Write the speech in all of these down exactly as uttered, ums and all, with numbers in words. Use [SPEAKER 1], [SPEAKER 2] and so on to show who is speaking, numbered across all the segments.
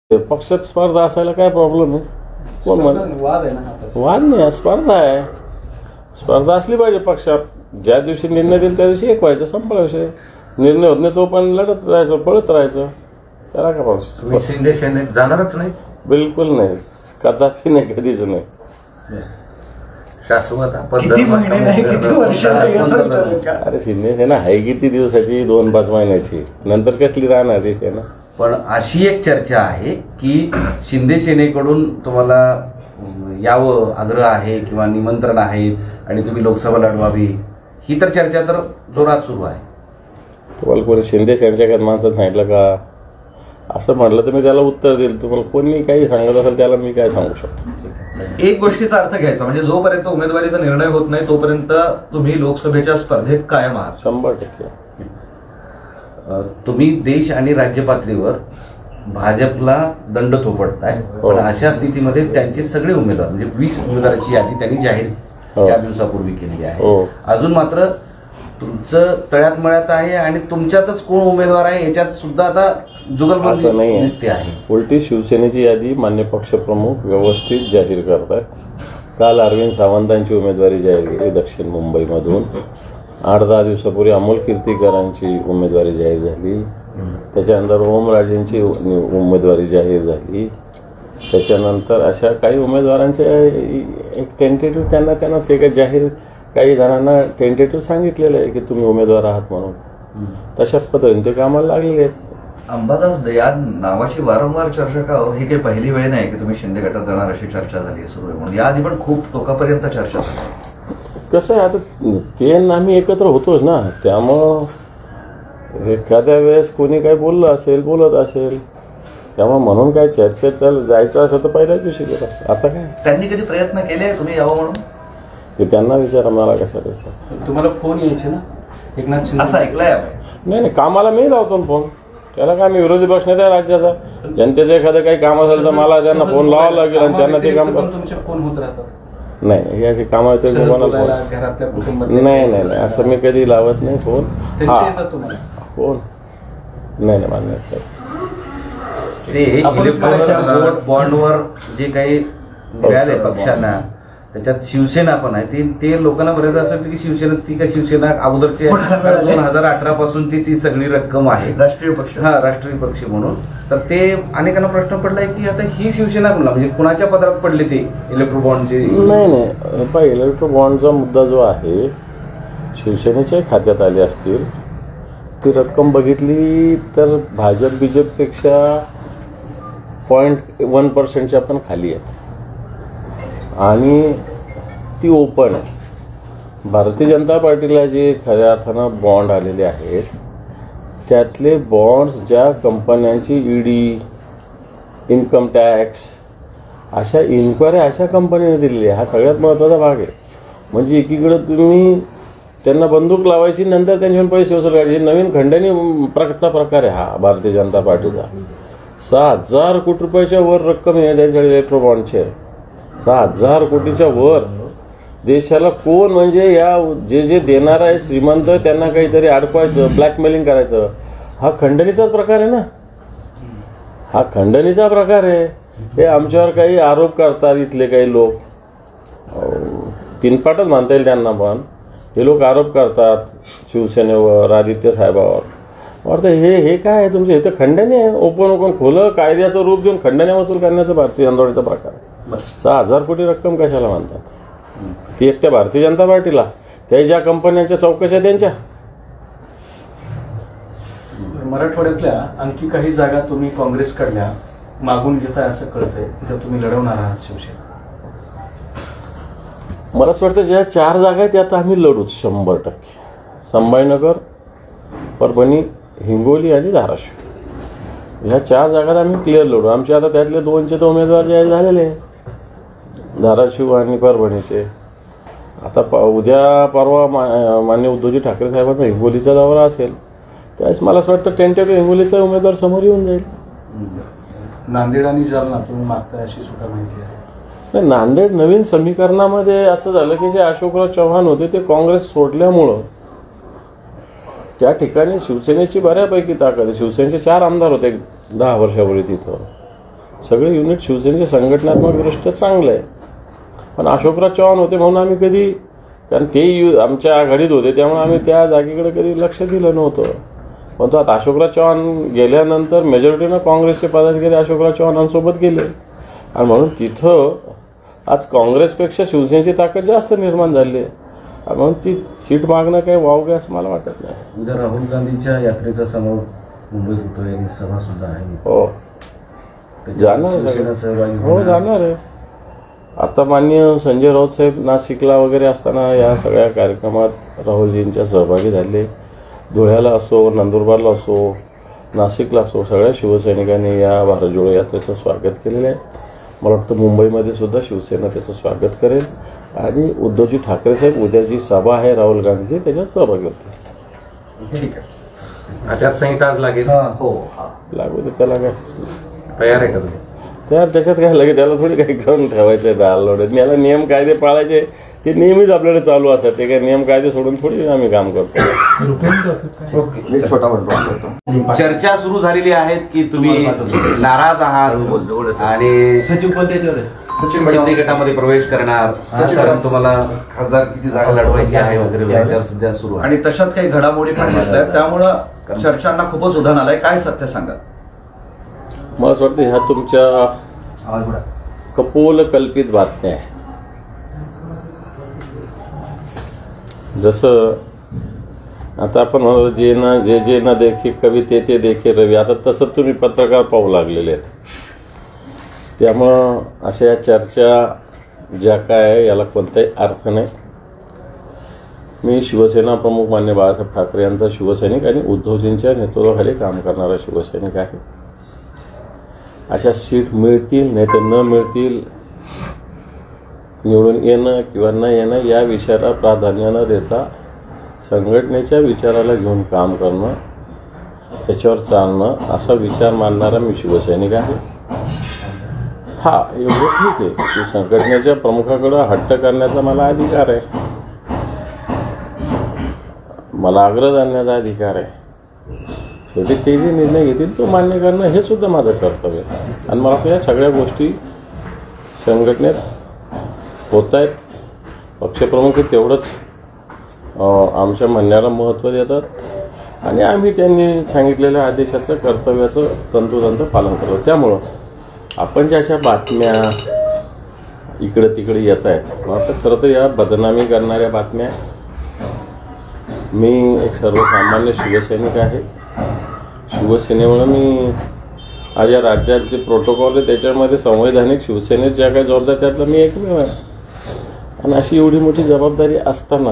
[SPEAKER 1] पक्षात स्पर्धा असायला काय प्रॉब्लेम आहे? कोण म्हण
[SPEAKER 2] वाद आहे ना?
[SPEAKER 1] वाद नाही, स्पर्धा आहे. स्पर्धा असली पाहिजे पक्षात. ज्या दिवशी निर्णय देईल त्या दिवशी एक व्हायचं, संपला विषय. निर्णय होत नाही तो पण लढत राहायचं, पळत राहायचं. त्याला काय प्रॉब्लेम?
[SPEAKER 3] शिंदे सेनेत जाणारच नाही?
[SPEAKER 1] बिलकुल नाही, कदापि नाही, कधीच नाही.
[SPEAKER 3] शाश्वत
[SPEAKER 2] किती महिने नाही, किती वर्ष नाही असं विचारलं का?
[SPEAKER 1] अरे शिंदे सेना आहे किती दिवसाची? दोन पाच महिन्याची. नंतर कसली राहणार ती सेना?
[SPEAKER 3] पण अशी एक चर्चा आहे की शिंदे सेनेकडून तुम्हाला यावं आग्रह आहे किंवा निमंत्रण आहे आणि तुम्ही लोकसभा लढवावी, ही तर चर्चा तर जोरात सुरू आहे.
[SPEAKER 1] तुम्हाला कोणी शिंदे सेनेच्या माणसात सांगितलं का? असं म्हटलं तर मी त्याला उत्तर देईल. तुम्हाला कोणी काही सांगत असेल त्याला मी काय सांगू शकतो?
[SPEAKER 4] एक गोष्टीचा अर्थ घ्यायचा, म्हणजे जोपर्यंत उमेदवारीचा निर्णय होत नाही तोपर्यंत तुम्ही लोकसभेच्या स्पर्धेत कायम आहात.
[SPEAKER 1] शंभर टक्के.
[SPEAKER 3] तुम्ही देश आणि राज्य पातळीवर भाजपला दंड थोपटताय, पण अशा स्थितीमध्ये त्यांचे सगळे उमेदवार म्हणजे वीस उमेदवाराची यादी त्यांनी जाहीर चार दिवसापूर्वी केली आहे. अजून मात्र तुमचं तळ्यात मळ्यात आहे आणि तुमच्यातच कोण उमेदवार आहे याच्यात सुद्धा आता जुगलबंदी दिसते आहे.
[SPEAKER 1] उलटी शिवसेनेची यादी मान्य पक्षप्रमुख व्यवस्थित जाहीर करतात. काल अरविंद सावंतांची उमेदवारी जाहीर केली दक्षिण मुंबईमधून. आठ दहा दिवसापूर्वी अमोल कीर्तीकरांची उमेदवारी जाहीर झाली. त्याच्यानंतर ओमराजेंची उमेदवारी जाहीर झाली. त्याच्यानंतर अशा काही उमेदवारांचे एक टेंटेटिव्ह त्यांना त्यांना ते काही जाहीर काही जणांना टेंटेटिव्ह सांगितलेलं आहे की तुम्ही उमेदवार आहात म्हणून. तशा पद्धतीने ते कामाला लागलेले आहेत.
[SPEAKER 4] अंबादास या नावाची वारंवार चर्चा का हो? ही काही पहिली वेळ नाही की तुम्ही शिंदे गटात जाणार अशी चर्चा झाली सुरू आहे म्हणून. याआधी पण खूप टोकापर्यंत चर्चा झाली. कसं
[SPEAKER 1] आहे आता ते आम्ही एकत्र होतोच ना, त्यामुळं एखाद्या वेळेस कोणी काही बोललं असेल बोलत असेल त्यामुळे म्हणून काय चर्चेत चाल जायचं असं तर पहिल्याच दिवशी केलं. आता काय
[SPEAKER 4] त्यांनी कधी प्रयत्न केले तुम्ही यावं म्हणून?
[SPEAKER 1] ते त्यांना विचारा, मला कशाला विचारतात?
[SPEAKER 2] तुम्हाला फोन यायचे ना एकनाथ शिंदे?
[SPEAKER 4] असं ऐकलंय
[SPEAKER 1] नाही नाही, कामाला मी लावतो फोन. त्याला काय, मी विरोधी पक्ष नाही त्या राज्याचा. जनतेचं एखादं काही काम असेल तर मला त्यांना फोन लावावं लागेल आणि त्यांना ते काम कर.
[SPEAKER 2] तुमचे फोन होत राहतात?
[SPEAKER 1] नाही नाही, याची कामं येतो कोणाला फोन? नाही नाही नाही, असं मी कधी लावत नाही फोन. हा फोन नाही नाही, मान्य
[SPEAKER 3] ते इलेक्ट्रॉनिक बॉन्डवर जे काही मिळाले पक्षांना त्याच्यात शिवसेना पण आहे. ते ते लोकांना बरेच असं की शिवसेना ती का शिवसेना अगोदरची दोन हजार अठरा पासून ती सगळी रक्कम आहे
[SPEAKER 4] राष्ट्रीय पक्ष.
[SPEAKER 3] हा राष्ट्रीय पक्ष म्हणून. तर ते अनेकांना प्रश्न पडलाय की आता ही शिवसेना कोणला म्हणजे कुणाच्या पदरात पडले ते इलेक्ट्रो बॉन्डचे?
[SPEAKER 1] नाही नाही, पण इलेक्ट्रो बॉन्डचा मुद्दा जो आहे शिवसेनेच्या खात्यात आले असतील. ती रक्कम बघितली तर भाजप बीजेपीपेक्षा पॉईंट वन पर्सेंटच्या पण खाली आहेत आणि ती ओपन आहे. भारतीय जनता पार्टीला जे खऱ्या अर्थानं बॉन्ड आलेले आहेत त्यातले बॉन्ड्स ज्या कंपन्यांची ईडी, इन्कम टॅक्स अशा इन्क्वायरी अशा कंपनीने दिलेली आहे. हा सगळ्यात महत्त्वाचा भाग आहे. म्हणजे एकीकडे तुम्ही त्यांना बंदूक लावायची, नंतर त्यांच्याकडून पैसे वसूल करायचे. नवीन खंडणी प्रकारचा प्रकार आहे हा भारतीय जनता पार्टीचा. सहा हजार कोटी रुपयाच्या वर रक्कम आहे त्यांच्याकडे इलेक्ट्रो बॉन्डचे. सहा हजार कोटीच्या वर. देशाला कोण म्हणजे या जे जे देणार आहे श्रीमंत त्यांना काहीतरी अडकवायचं, ब्लॅकमेलिंग करायचं, हा खंडणीचाच प्रकार आहे ना. हा खंडणीचा प्रकार आहे. हे आमच्यावर काही आरोप करतात इथले काही लोक, तीनपाटच मानता येईल त्यांना, पण हे लोक आरोप करतात शिवसेनेवर, आदित्य साहेबावर. वाटतं हे हे काय आहे तुमचे? हे तर खंडणी आहे. ओपन ओपन खोलं कायद्याचं रूप देऊन खंडण्या वसूल करण्याचा भारतीय जनता प्रकार आहे. सहा हजार कोटी रक्कम कशाला मानतात? ती एकट्या भारतीय जनता पार्टीला, त्या ज्या कंपन्यांच्या चौकशा त्यांच्या.
[SPEAKER 2] मराठवाड्यातल्या आणखी काही जागा तुम्ही काँग्रेसकडल्या मागून घेताय असं कळतंय, तिथं तुम्ही लढवणार आहात शिवसेना?
[SPEAKER 1] मला असं वाटतं ज्या चार जागा आहेत त्या आता आम्ही लढूच शंभर टक्के. संभाजीनगर, परभणी, हिंगोली आणि धाराशिव ह्या चार जागात आम्ही क्लिअर लढू. आमचे आता त्यातले दोनचे तर उमेदवार जाहीर झालेले आहेत, धाराशिव आणि परभणीचे. आता प उद्या परवा मा मान्य उद्धवजी ठाकरे साहेबांचा हिंगोलीचा दौरा असेल त्यावेळेस मला असं वाटतं टेंटेटिव्ह हिंगोलीचा उमेदवार समोर येऊन जाईल.
[SPEAKER 2] नांदेड आणि जालना तुम्ही मागताय अशी सुद्धा माहिती आहे?
[SPEAKER 1] नाही, नांदेड नवीन समीकरणामध्ये असं झालं की जे अशोकराव चव्हाण होते ते काँग्रेस सोडल्यामुळं त्या ठिकाणी शिवसेनेची बऱ्यापैकी ताकद आहे. शिवसेनेचे चार आमदार होते दहा वर्षापूर्वी तिथं. सगळे युनिट शिवसेनेचे संघटनात्मक दृष्ट्या चांगलं आहे. पण अशोकराव चव्हाण होते म्हणून आम्ही कधी, कारण ते यु आमच्या आघाडीत होते त्यामुळे आम्ही त्या जागेकडे कधी लक्ष दिलं नव्हतं. पण तो आता अशोकराव चव्हाण गेल्यानंतर मेजॉरिटीनं काँग्रेसचे पदाधिकारी अशोकराव चव्हाणांसोबत गेले आणि म्हणून तिथं आज काँग्रेसपेक्षा शिवसेनेची ताकद जास्त निर्माण झाली आहे. म्हणून ती सीट मागणं काही वावगे असं मला वाटत नाही.
[SPEAKER 3] उद्या राहुल गांधीच्या यात्रेचा समारोप मुंबईत होतोय आणि सभा सुद्धा आहे.
[SPEAKER 1] हो जाणार
[SPEAKER 3] शिवसेना सहभागी
[SPEAKER 1] हो जाणार आहे. आता माननीय संजय राऊत साहेब नाशिकला वगैरे असताना या सगळ्या कार्यक्रमात राहुलजींच्या सहभागी झाले. धुळ्याला असो, नंदुरबारला असो, नाशिकला असो, सगळ्या शिवसैनिकांनी या भारत जोडो यात्रेचं स्वागत केलेलं आहे. मला वाटतं मुंबईमध्ये सुद्धा शिवसेना त्याचं स्वागत करेल आणि उद्धवजी ठाकरे साहेब उद्या जी सभा आहे राहुल गांधीची त्याच्यात सहभागी होतील.
[SPEAKER 5] ठीक आहे. आचारसंहिता आज लागेल.
[SPEAKER 4] हो हा
[SPEAKER 1] लागू दे, त्याला काय
[SPEAKER 5] तयार आहे का तुम्ही?
[SPEAKER 1] त्यात त्याच्यात काय लगेच त्याला थोडी काही करून ठेवायचं आहे दाल लोडत. याला नियम कायदे पाळायचे ते नेहमीच आपल्याकडे चालू असतात. ते काय नियम कायदे सोडून थोडी आम्ही काम करतो.
[SPEAKER 4] एक छोटा म्हणतो.
[SPEAKER 3] चर्चा सुरू झालेली आहेत की तुम्ही नाराज आहात आणि
[SPEAKER 4] सचिन पण त्याच्यावर सचिन
[SPEAKER 3] शिंदे गटामध्ये प्रवेश करणार, कारण तुम्हाला
[SPEAKER 4] खासदारकीची
[SPEAKER 3] जागा लढवायची आहे वगैरे वगैरे सध्या सुरू आहे.
[SPEAKER 4] आणि तशाच काही घडामोडी पण दिसत त्यामुळं चर्चांना खूपच उधाण आलंय. काय सत्य सांगा?
[SPEAKER 1] मला असं वाटतं ह्या तुमच्या कपोल कल्पित बातम्या आहे. जसं आता आपण म्हणतो जे ना जे जे न देखे कवी ते ते देखे रवी, आता तसं तुम्ही पत्रकार पाहू लागलेले आहेत. त्यामुळं अशा या चर्चा ज्या काय आहे याला कोणताही अर्थ नाही. मी शिवसेना प्रमुख मान्य बाळासाहेब ठाकरे यांचा शिवसैनिक आणि उद्धवजींच्या नेतृत्वाखाली काम करणारा शिवसैनिक आहे. अशा सीट मिळतील नाही तर न मिळतील, निवडून येणं किंवा न येणं या विषयाला प्राधान्य न देता संघटनेच्या विचाराला घेऊन काम करणं, त्याच्यावर चालणं असा विचार मानणारा मी शिवसैनिक आहे. हा एवढं ठीक आहे की संघटनेच्या प्रमुखाकडं हट्ट करण्याचा मला अधिकार आहे, मला आग्रह धरण्याचा अधिकार आहे. शेवटी ते जे निर्णय घेतील तो मान्य करणं हे सुद्धा माझं कर्तव्य आहे. आणि मला वाटतं या सगळ्या गोष्टी संघटनेत होत आहेत. पक्षप्रमुख तेवढंच आमच्या म्हणण्याला महत्त्व देतात आणि आम्ही त्यांनी सांगितलेल्या आदेशाचं कर्तव्याचं तंतोतंत पालन करतो. त्यामुळं आपण ज्या अशा बातम्या इकडं तिकडे येत आहेत, मला वाटतं खरं तर या बदनामी करणाऱ्या बातम्या. मी एक सर्वसामान्य शिवसैनिक आहे. शिवसेनेमुळे मी आज या राज्यात जे प्रोटोकॉल आहे त्याच्यामध्ये संवैधानिक शिवसेनेत ज्या काही जबाबदारी त्यातला मी एकमेव आहे. आणि अशी एवढी मोठी जबाबदारी असताना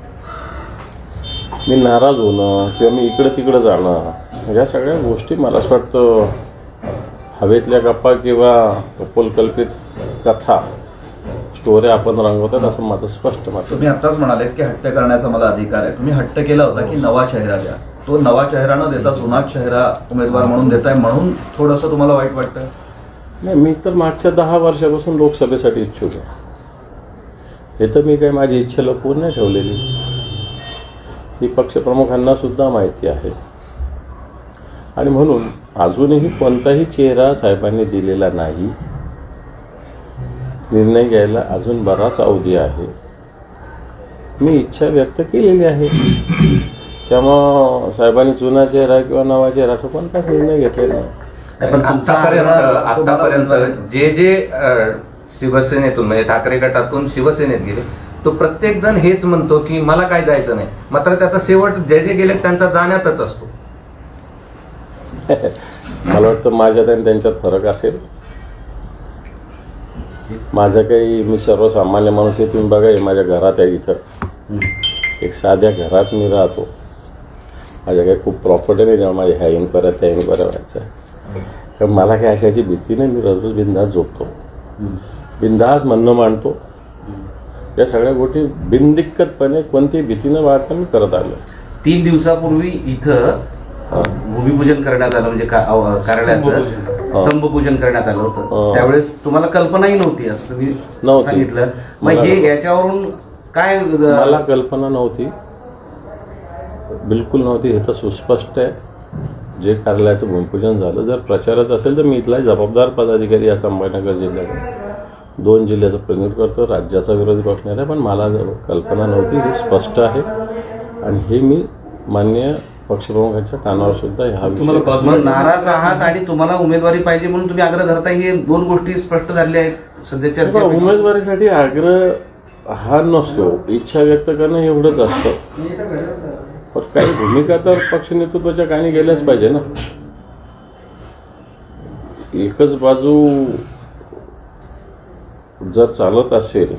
[SPEAKER 1] मी नाराज होणं किंवा मी इकडं तिकडं जाणं या सगळ्या गोष्टी मला असं वाटतं हवेतल्या गप्पा किंवा कपोलकल्पित कथा स्टोऱ्या आपण रंगवतात असं माझं स्पष्ट मत.
[SPEAKER 4] तुम्ही आताच म्हणालेत की हट्ट करण्याचा मला अधिकार आहे. तुम्ही हट्ट केला होता की नवा चेहरा द्या. तो नवा चेहरा न देता जुना चेहरा उमेदवार म्हणून देताय, म्हणून थोडंसं तुम्हाला वाईट वाटतं?
[SPEAKER 1] नाही, मी तर मागच्या दहा वर्षापासून लोकसभेसाठी इच्छुक आहे. हे तर मी काही माझी इच्छा लपवून नाही ठेवलेली, ही पक्षप्रमुखांना सुद्धा माहिती आहे. आणि म्हणून अजूनही कोणताही चेहरा साहेबांनी दिलेला नाही. निर्णय घ्यायला अजून बराच अवधी आहे. मी इच्छा व्यक्त केलेली आहे. त्यामुळं साहेबांनी जुना चेहरा किंवा नवा चेहरा असं कोणताच निर्णय घेतलेला नाही.
[SPEAKER 5] पण आतापर्यंत आतापर्यंत जे जे शिवसेनेतून म्हणजे ठाकरे गटातून शिवसेनेत गेले तो प्रत्येक जण हेच म्हणतो की मला काय जायचं नाही, मात्र त्याचा शेवट जे जे गेले त्यांचा जाण्यातच असतो.
[SPEAKER 1] मला वाटतं माझ्यात आणि त्यांच्यात फरक असेल. माझं काही, मी सर्वसामान्य माणूस आहे. तुम्ही बघा, हे माझ्या घरात आहे. इथं एक साध्या घरात मी राहतो. माझ्या काही खूप प्रॉपर्टी नाही जेव्हा माझ्या ह्या इन्क्वायऱ्या त्या इन्क्वायऱ्या व्हायचं. तर मला काही अशाची भीती नाही. मी रोज बिंदास झोपतो, बिंदास म्हणणं मांडतो. या सगळ्या गोष्टी बिनदिक्कतपणे कोणतीही भीतीनं वाटतं मी करत आलो.
[SPEAKER 3] तीन दिवसापूर्वी इथं भूमिपूजन करण्यात आलं, म्हणजे कार्यालयाचं स्तंभपूजन करण्यात आलं होतं. त्यावेळेस तुम्हाला कल्पनाही नव्हती असं तुम्ही सांगितलं. मग हे याच्यावरून काय?
[SPEAKER 1] मला कल्पना नव्हती, बिलकुल नव्हती. हे तर सुस्पष्ट आहे. जे कार्यालयाचं भूमिपूजन झालं, जर प्रचाराचं असेल तर मी इथला जबाबदार पदाधिकारी या संभाजीनगर जिल्ह्यात दोन जिल्ह्याचं प्रतिनिधित्व करतो, राज्याचा विरोधी पक्ष नाही आहे, पण मला कल्पना नव्हती, हे स्पष्ट आहे आणि हे मी मान्य पक्षप्रमुखांच्या कानावर सुद्धा ह्या विषयी
[SPEAKER 3] मग नाराज आहात आणि तुम्हाला उमेदवारी पाहिजे म्हणून तुम्ही आग्रह धरताय, हे दोन गोष्टी स्पष्ट झालेल्या आहेत सध्या चर्चा.
[SPEAKER 1] उमेदवारीसाठी आग्रह हा नसतो, इच्छा व्यक्त करणं एवढंच असतं. पण काही भूमिका तर पक्ष नेतृत्वाच्या कानी गेल्याच पाहिजे ना. एकच बाजू जर चालत असेल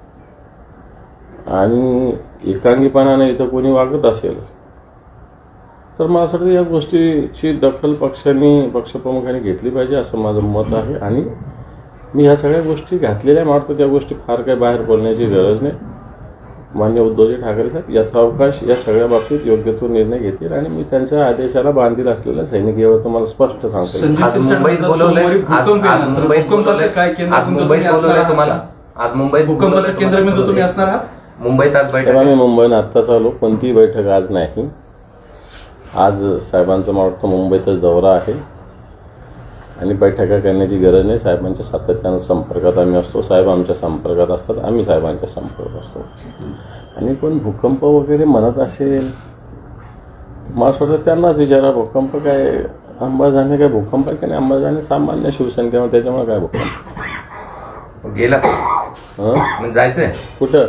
[SPEAKER 1] आणि एकांगीपणाने इथं कोणी वागत असेल तर मला असं वाटतं या गोष्टीची दखल पक्षांनी पक्षप्रमुखांनी घेतली पाहिजे असं माझं मत आहे. आणि मी ह्या सगळ्या गोष्टी घातलेल्या मारतो, त्या गोष्टी फार काही बाहेर बोलण्याची गरज नाही. मान्य उद्धवजी ठाकरे साहेब यथावकाश या सगळ्या बाबतीत योग्य तो निर्णय घेतील आणि मी त्यांच्या आदेशाला बांधील असलेल्या सैनिक यावर तुम्हाला स्पष्ट सांगतो.
[SPEAKER 5] आज मुंबईत बोलवलंय, आज आज मुंबईत बोलवलंय, आज मुंबईत बोलवलंय तुम्हाला, आज मुंबईत
[SPEAKER 2] भूकंपाचं केंद्रबिंदू तुम्ही असणार आहात.
[SPEAKER 5] मुंबईत आज बैठक,
[SPEAKER 1] मी मुंबईत आत्ताच आलो, कोणतीही बैठक आज नाही. आज साहेबांचं मला वाटतं मुंबईतच दौरा आहे आणि बैठका करण्याची गरज नाही. साहेबांच्या सातत्यानं संपर्कात आम्ही असतो, साहेब आमच्या संपर्कात असतात, आम्ही साहेबांच्या संपर्कात असतो. आणि कोण भूकंप वगैरे म्हणत असेल मला असं वाटतं त्यांनाच विचारा, भूकंप काय अंबाजाने काय भूकंप आहे का नाही? अंबाजाने सामान्य शिवसैनिक, त्याच्यामुळे काय भूकंप
[SPEAKER 5] गेला
[SPEAKER 1] हं
[SPEAKER 5] जायचंय
[SPEAKER 1] कुठं?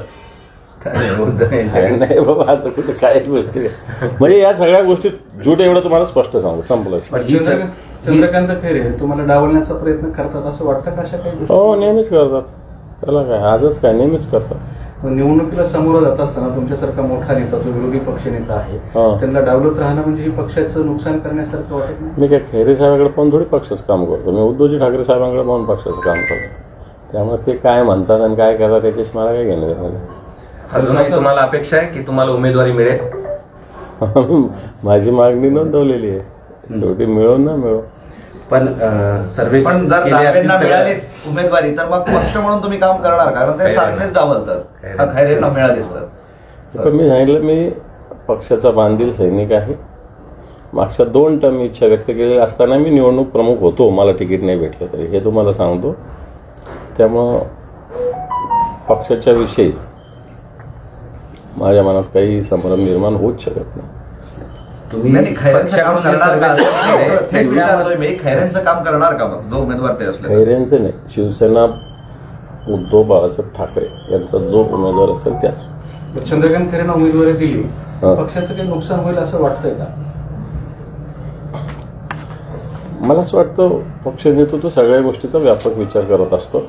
[SPEAKER 1] नाही बाबा, असं कुठं काय गोष्टी म्हणजे या सगळ्या गोष्टी झूट एवढं तुम्हाला स्पष्ट सांगू, संपलं.
[SPEAKER 2] चंद्रकांत खैरे तुम्हाला डावलण्याचा प्रयत्न करतात असं वाटतं का? अशा काही
[SPEAKER 1] हो, नेहमीच करतात. त्याला काय आजच काय, नेहमीच करतात.
[SPEAKER 2] निवडणुकीला समोर जात असताना तुमच्यासारखा मोठा नेता, जो विरोधी पक्षनेता आहे, त्यांना डावलत राहणं म्हणजे ही पक्षाचं नुकसान करण्यासारखं वाटत नाही?
[SPEAKER 1] मी काय खैरे साहेबांकडे पण थोडी पक्षाचं काम करतो, मी उद्धवजी ठाकरे साहेबांकडे पाहून पक्षाचं काम करतो. त्यामुळे ते काय म्हणतात आणि काय करतात त्याच्याशी मला काय घेणं देणं नाही.
[SPEAKER 5] अजूनही तुम्हाला अपेक्षा आहे की तुम्हाला उमेदवारी मिळेल?
[SPEAKER 1] माझी मागणी नोंदवलेली आहे, शेवटी मिळो ना मिळो.
[SPEAKER 3] पण सर्वे
[SPEAKER 4] पण जर दानवेंना मिळालीच उमेदवारी तर मग पक्ष म्हणून तुम्ही काम करणार, कारण ते सारखेच डावलतात. हा खैरेंना मिळालीच तर.
[SPEAKER 1] पण मी सांगितलं, मी पक्षाचा बांधील सैनिक आहे. मागच्या दोन टर्म इच्छा व्यक्त केलेली असताना मी निवडणूक प्रमुख होतो, मला तिकीट नाही भेटलं तरी, हे तुम्हाला सांगतो. त्यामुळं पक्षाच्या विषयी माझ्या मनात काही संभ्रम निर्माण होऊच शकत नाही.
[SPEAKER 4] तुम्ही खैरेंचं काम करणार का? थेट विचारतोय मी, खैरेंचं काम करणार का मग जो उमेदवार ते असले?
[SPEAKER 1] खैरेंचं नाही, शिवसेना उद्धव बाळासाहेब ठाकरे यांचा जो उमेदवार असेल त्याच.
[SPEAKER 2] चंद्रकांत खैरेंना उमेदवारी दिली, पक्षाचं काही नुकसान होईल असं वाटतंय का?
[SPEAKER 1] मला असं वाटतं पक्ष नेतृत्व सगळ्या गोष्टीचा व्यापक विचार करत असतो.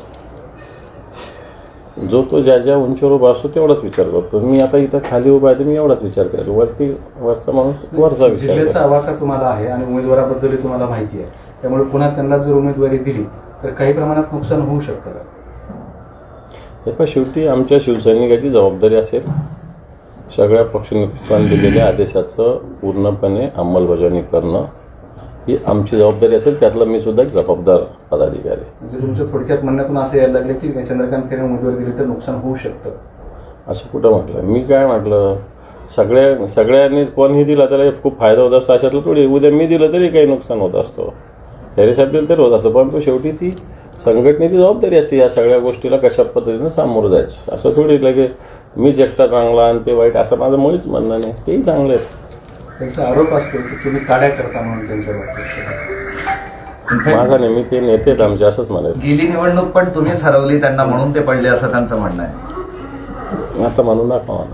[SPEAKER 1] जो तो ज्या ज्या उंचीवर उभा असतो तेवढाच विचार करतो. मी आता इथं खाली उभा आहे तर मी एवढाच विचार करेल, वरती वरचा माणूस वरचा विचार.
[SPEAKER 2] जिल्ह्याचा आवाका तुम्हाला आहे आणि उमेदवाराबद्दल तुम्हाला माहिती आहे, त्यामुळे पुन्हा त्यांना जर उमेदवारी दिली तर काही प्रमाणात नुकसान होऊ शकतं का?
[SPEAKER 1] हे पण शेवटी आमच्या शिवसैनिकाची जबाबदारी असेल सगळ्या पक्ष नेतृत्वाने दिलेल्या आदेशाचं पूर्णपणे अंमलबजावणी करणं ही आमची जबाबदारी असेल. त्यातला मी सुद्धा एक जबाबदार पदाधिकारी.
[SPEAKER 2] म्हणजे तुमच्या थोडक्यात म्हणण्यातून असं यायला लागले की चंद्रकांत खैरे उमेदवारी दिली तर नुकसान होऊ शकतं
[SPEAKER 1] असं कुठं म्हटलं? मी काय म्हटलं, सगळ्या सगळ्यांनी कोणीही दिला त्याला खूप फायदा होत असतो अशातलं थोडी. उद्या मी दिलं तरी काही नुकसान होत असतो, खैरे साहेब दिलं तरी होत असतं. परंतु शेवटी ती संघटनेची जबाबदारी असते या सगळ्या गोष्टीला कशा पद्धतीनं सामोरं जायचं. असं थोडी लगे मीच एकटा चांगला आणि ते वाईट असं माझं मुळीच म्हणणं नाही. तेही चांगले आहेत.
[SPEAKER 2] त्यांचा आरोप असतो की तुम्ही काड्या करता म्हणून त्यांच्या बाबतीत.
[SPEAKER 1] माझा नेहमी ते नेते आहेत आमचे असंच म्हणाले.
[SPEAKER 4] गेली निवडणूक पण तुम्हीच हरवली त्यांना म्हणून ते पडले असं त्यांचं म्हणणं आहे.
[SPEAKER 1] आता म्हणून दाखवा मला.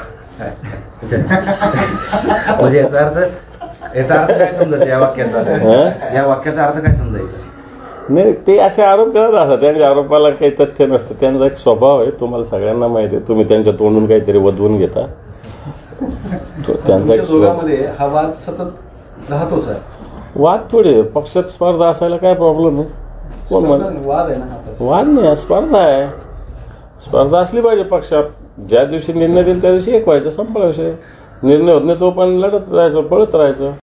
[SPEAKER 3] म्हणजे याचा अर्थ याचा अर्थ काय समजायचं या वाक्याचा? या वाक्याचा अर्थ काय समजायचा?
[SPEAKER 1] नाही, ते असे आरोप करत असतात. त्यांच्या आरोपाला काही तथ्य नसतं. त्यांचा एक स्वभाव आहे, तुम्हाला सगळ्यांना माहिती आहे. तुम्ही त्यांच्या तोंडून काहीतरी वधवून घेता. त्यांचा एक
[SPEAKER 2] दोघांमध्ये हा वाद सतत राहतोच आहे.
[SPEAKER 1] वाद थोडे, पक्षात स्पर्धा असायला काय प्रॉब्लेम आहे? कोण म्हण
[SPEAKER 2] वाद आहे ना?
[SPEAKER 1] वाद नाही, स्पर्धा आहे. स्पर्धा असली पाहिजे पक्षात. ज्या दिवशी निर्णय देईल त्या दिवशी एक व्हायचं, संपला विषय. निर्णय होत नाही तो पण लढत राहायचं, पळत राहायचं.